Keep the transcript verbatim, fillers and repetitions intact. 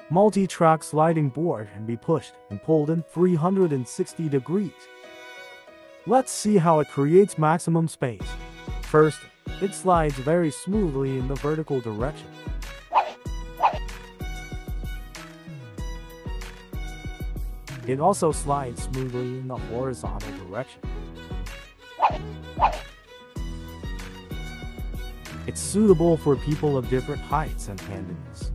Multi-track sliding board can be pushed and pulled in three hundred sixty degrees. Let's see how it creates maximum space. First, it slides very smoothly in the vertical direction. It also slides smoothly in the horizontal direction. It's suitable for people of different heights and handedness.